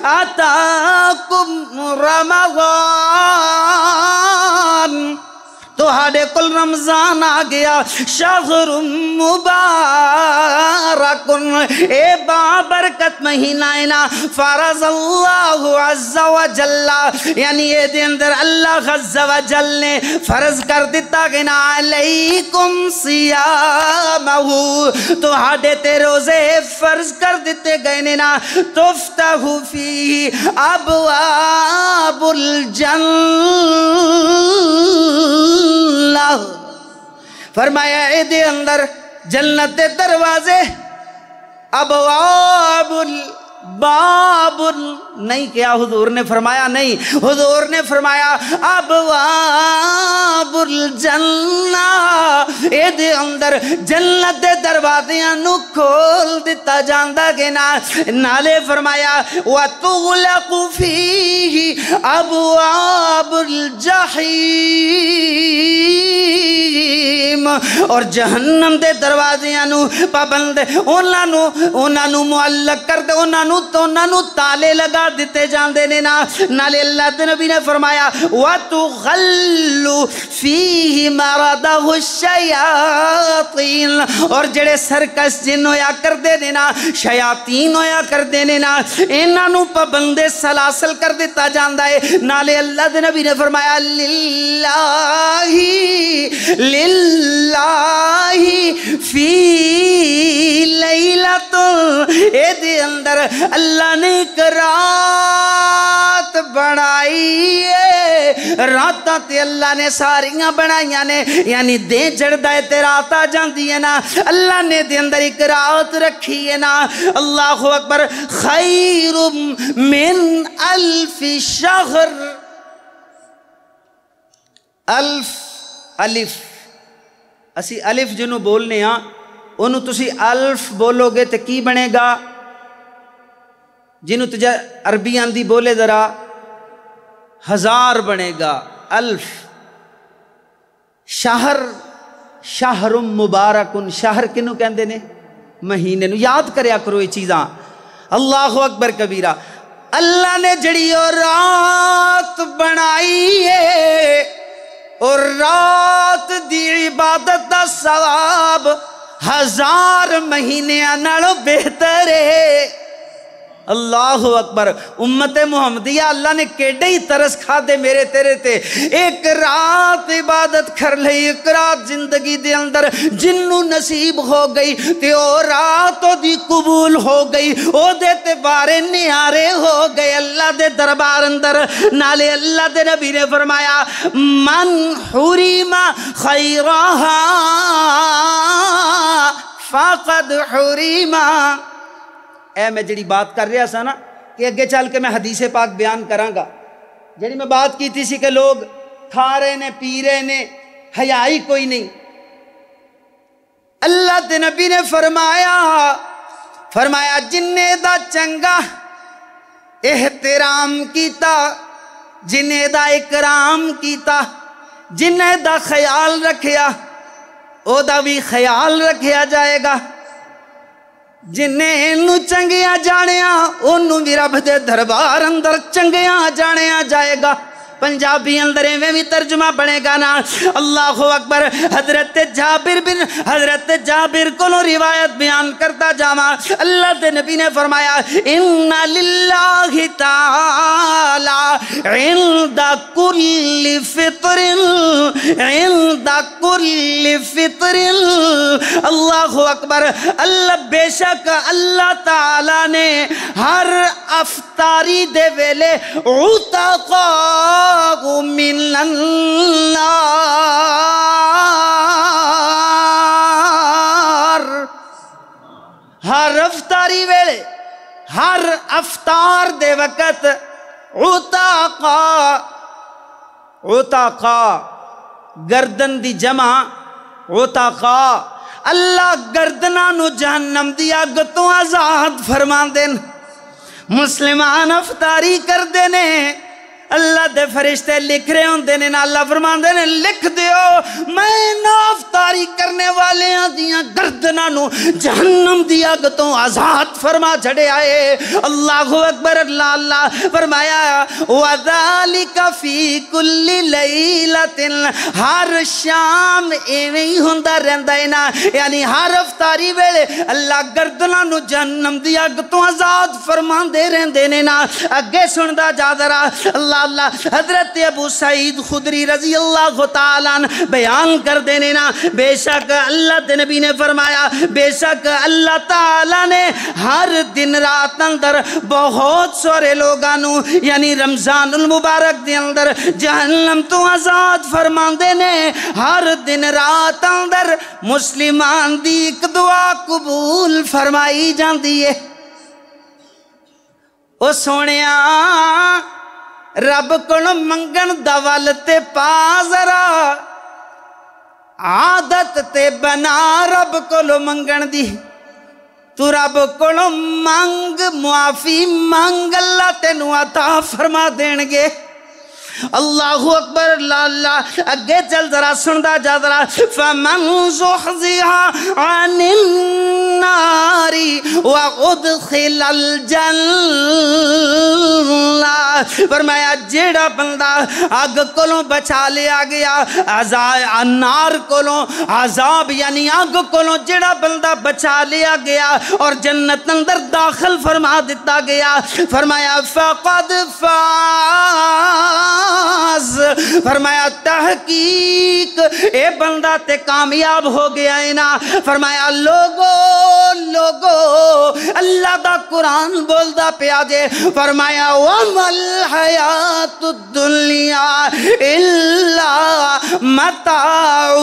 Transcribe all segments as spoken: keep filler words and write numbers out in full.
آتاکم رمضان تہاڈے کل رمضان آ گیا شہر مبارک اے بابرکت مہینہ نا فرض اللہ عز و جل یعنی اے دے اندر اللہ عز و جل نے فرض کر دیتا کہ نا علیکم صیامہ تہاڈے تے روزے فرض کر دیتے گئے نا تفتح فی ابواب الجنہ فرمایا اے دے اندر جنت دروازے ابواب باب نہیں کیا حضور نے فرمایا نہیں حضور نے فرمایا ابواب الجنہ اے دے اندر جنت دے دروازیاں نو کھول دیتا جاندہ گے نا نالے فرمایا وَتُغْلَقُ فِيهِ ابواب الجحیم اور جہنم دے دروازیاں نو پابند انہاں نو انہاں نو معلق کر دے انہاں نو تو انہاں نو تالے لگا دیتے جاندے نے نا نالے اللہ دے نبی نے فرمایا وَتُغَلُّ فِيهِ مَرَدَهُ الشَّيَاطِينَ اور جڑے سرکس جن ہویا کر دے نا شیاطین ہویا کر دے نا انہاں نو پابندے سلاسل کر دیتا جاندہ ہے نالے اللہ دے نبی نے فرمایا لِلَّهِ لِلَّهِ فِي لیلت اے دے اندر اللہ نے ایک رات بڑھائی ہے راتاں تے اللہ نے ساریاں بڑھائیاں نے یعنی دے جڑدہ ہے تے رات آ جاندی ہے نا اللہ نے دے اندر ایک رات رکھی ہے نا اللہ اکبر خیر من الف شہر الف الف اسی الف جنوں بولنے ہاں انہوں تسی الف بولو گے تو کی بنے گا جنہوں تجھے عربی آندی بولے ذرا ہزار بنے گا الف شہر شہر مبارکن شہر کنوں کہندے نے مہینے نو یاد کریا کرو یہ چیزاں اللہ اکبر کبیرہ اللہ نے جڑی اور رات بنائی ہے اور رات دی عبادت دا ثواب ہزار مہینے نالوں بہتر ہے اللہ اکبر امت محمدیہ اللہ نے کیڑے ہی ترس کھا دے میرے تیرے تے ایک رات عبادت کر لئی ایک رات زندگی دے اندر جنو نصیب ہو گئی تے او رات دی قبول ہو گئی او دے تے بارے نیارے ہو گئے اللہ دے دربار اندر نالے اللہ دے نبی نے فرمایا من حرم خیرہا فقد حرم اے میں جڑی بات کر رہا سا نا کہ اگے چل کے میں حدیث پاک بیان کراں گا جڑی میں بات کی تھی سی کہ لوگ کھا رہے نے پی رہے نے حیائی کوئی نہیں اللہ دے نبی نے فرمایا فرمایا جننے دا چنگا احترام کیتا جننے دا اکرام کیتا جننے دا خیال رکھیا او دا بھی خیال رکھیا جائے گا جنہیں انہوں چنگیاں جانیاں انہوں بھی رب دے دربار اندر چنگیاں جانیاں جائے گا پنجابی اندریں میں بھی ترجمہ بنے گا نا اللہ اکبر حضرت جابر بن حضرت جابر کو روایت بیان کرتا جاما اللہ دے نبی نے فرمایا ان للہ تعالی عند کل فطر عند کل فطر اللہ اکبر اللہ بے شک اللہ تعالی نے ہر افطاری دے ویلے عتقا من النار ہر افطاری ویلے ہر افطار دے وقت عتقا عتقا گردن دی جمع عتقا اللہ گردنا نو جہنم دی اگ تو آزاد فرما دین مسلمان افطاری کر دینے اللہ دے فرشتے لکھ رہے ہوندے نے نا اللہ فرماندے نے لکھ دیو میں نافطاری کرنے والے دیاں گردناں نو جہنم دی اگ تو آزاد فرما چھڑے آئے اللہ اکبر اللہ اللہ فرمایا وذالک فی کل لیلۃ ہر شام ایویں ہی ہوندا رہندا ہے نا یعنی ہر افطاری ویلے اللہ گردناں نو جہنم دی اگ تو آزاد فرماندے رہندے نے نا اگے سندا جا ذرا اللہ اللہ حضرت ابو سعید خدری رضی اللہ تعالیٰ عنہ بیان کر دینے نا بے شک اللہ دے نبی نے فرمایا بے شک اللہ تعالیٰ نے ہر دن رات اندر بہت سارے لوگانو یعنی رمضان المبارک دے اندر جہنم تو آزاد فرمان دینے ہر دن رات اندر مسلمان دی ایک دعا قبول فرمائی جاندی ہے او سونیا رب کو منگن دول تے پا ذرا عادت تے بنا رب کو منگن دی تو رب کو منگ معافی منگ اللہ تینو عطا فرما دینگے اللہ اکبر اللہ اللہ اگے چل ذرا سندا جا ذرا فمن زحزح عن النار وادخل الجنہ فرمایا جیڑا بندہ اگ کولوں بچا لیا گیا عذاب نار کولوں عذاب یعنی اگ کولوں جیڑا بندہ بچا لیا گیا اور جنت اندر داخل فرما دیتا گیا فرمایا فقد فاز فرمایا تحقیق اے بندہ تے کامیاب ہو گیا ہے نا فرمایا لوگو لوگو اللہ دا قرآن بول دا پیا دے فرمایا وَمَا الْحَيَاةُ الدُّنْيَا إِلَّا مَتَاعُ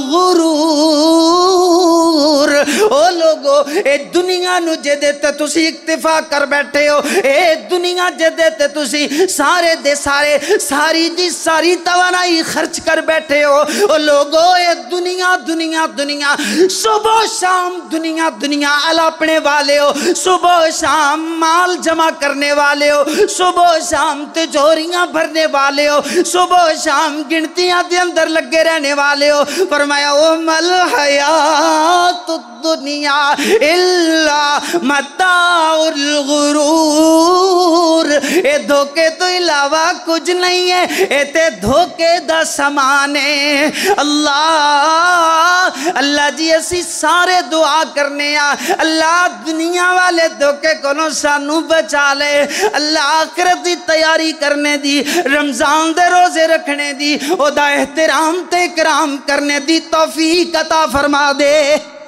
الْغُرُورِ او لوگو اے دنیا نو جے دیتے تسی اکتفا کر بیٹھے ہو اے دنیا جے دیتے تسی سارے دے سارے ساری دی ساری توانائی خرچ کر بیٹھے ہو او لوگو اے دنیا دنیا دنیا صبح شام دنیا دنیا الاپنے والے ہو صبح شام مال جمع کرنے والے ہو صبح شام تجوریاں بھرنے والے ہو صبح شام گنتیاں دے اندر لگے رہنے والے ہو فرمایا وَمَا الْحَيَاةُ الدُّنْيَا إِلَّا مَتَاعُ الْغُرُورِ اے دھوکے تو علاوہ کچھ نہیں ہے اے تے دھوکے دا سامان ہے اللہ اللہ جی اسی سارے دعا کرنے آ اللہ دنیا والے دھوکے کونوں سانو بچا لے اللہ آخرت دی تیاری کرنے دی رمضان دے روزے رکھنے دی او دا احترام تے اکرام کرنے دی توفیق عطا فرما دے